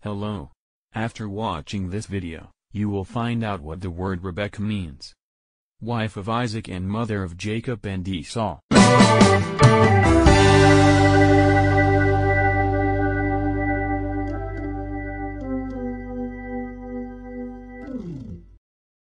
Hello. After watching this video, you will find out what the word Rebekah means. Wife of Isaac and mother of Jacob and Esau.